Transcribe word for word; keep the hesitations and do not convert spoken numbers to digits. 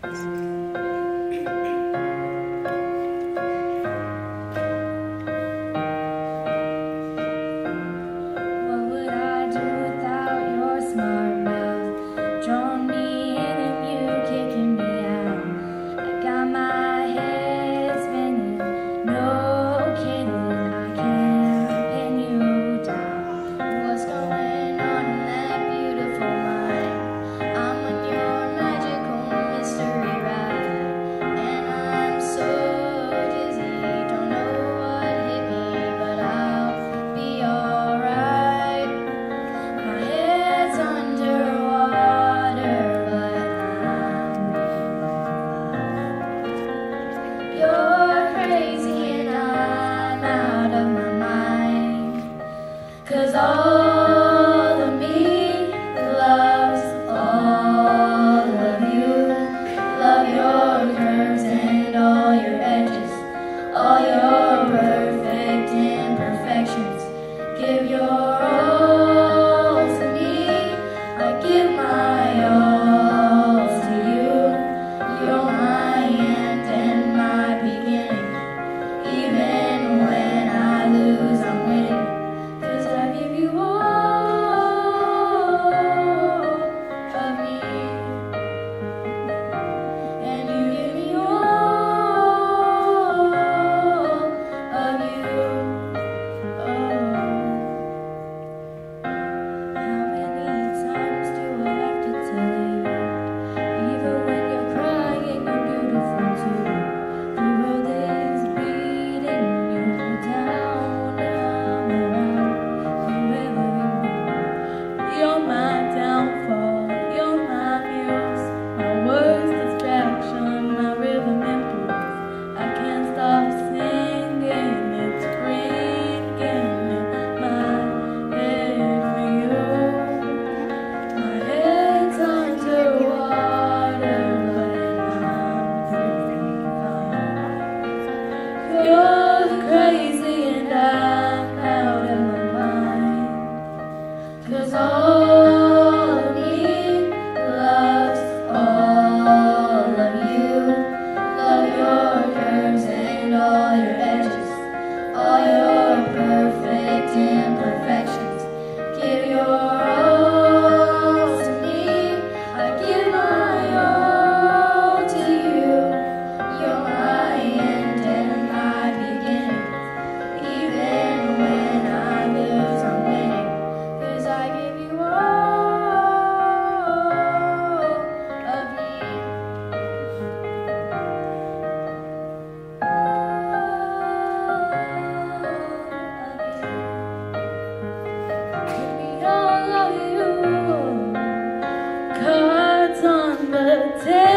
'Cause all of me loves all of you. Love your curves and all your edges, all your perfect imperfections. Give your all to me, I give my all to you. You're my end and my beginning. Even when I lose, I'm winning. You're crazy and I'm out of my mind. 'Cause all of me loves all of you. Love your curves and all your edges, all your perfect imperfections. Give your all to me, I give my all to you. You're my end and my beginning. Even when I lose, I'm winning. 'Cause I give you all of me. Give me all of you. Cards on the table.